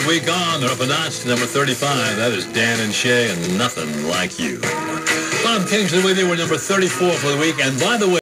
week on. They're up a notch to number 35. That is Dan and Shay and Nothing Like You. Bob Kingsley with you. We're number 34 for the week. And by the way,